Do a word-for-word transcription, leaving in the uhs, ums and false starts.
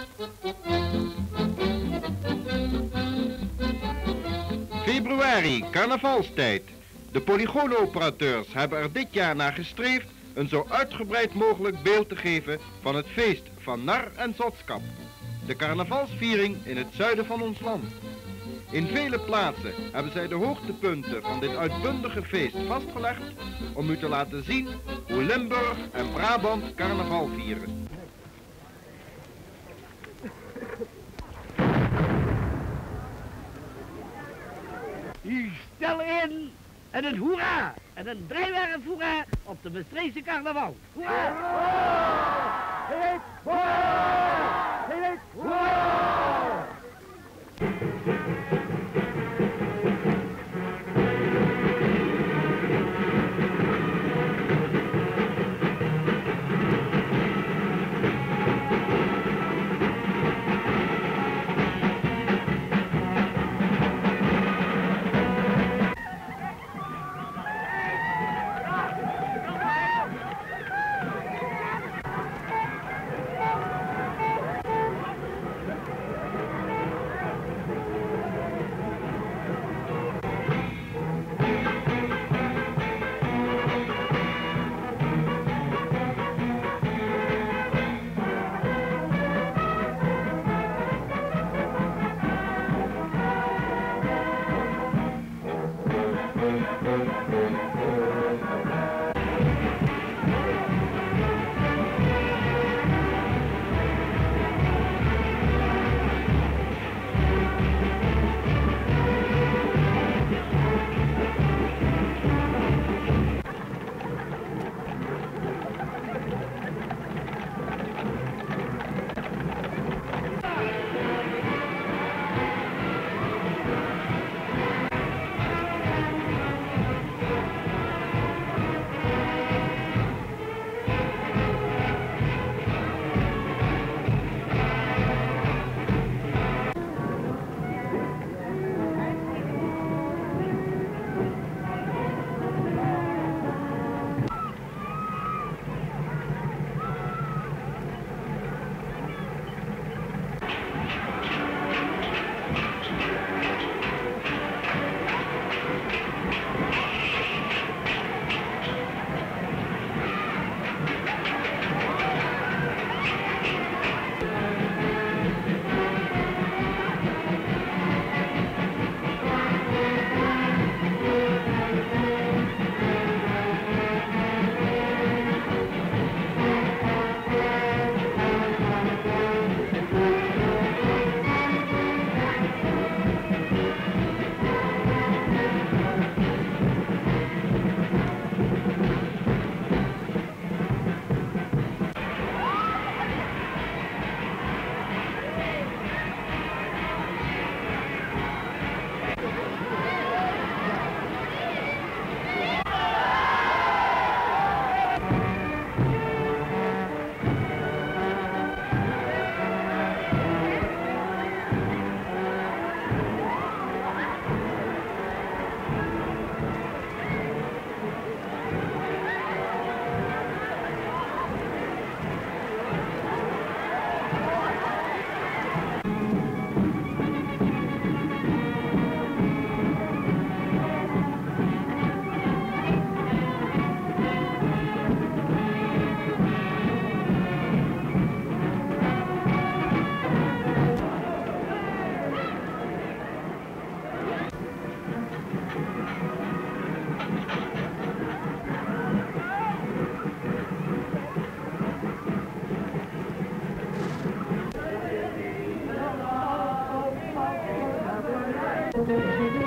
Februari, carnavalstijd. De polygoonoperateurs hebben er dit jaar naar gestreefd een zo uitgebreid mogelijk beeld te geven van het feest van nar en zotskap. De carnavalsviering in het zuiden van ons land. In vele plaatsen hebben zij de hoogtepunten van dit uitbundige feest vastgelegd om u te laten zien hoe Limburg en Brabant carnaval vieren. Stel in en een hoera en een drijwerf hoera op de Bestreekse carnaval. Hoera! Hoera! Hoera! Hoera! Thank you.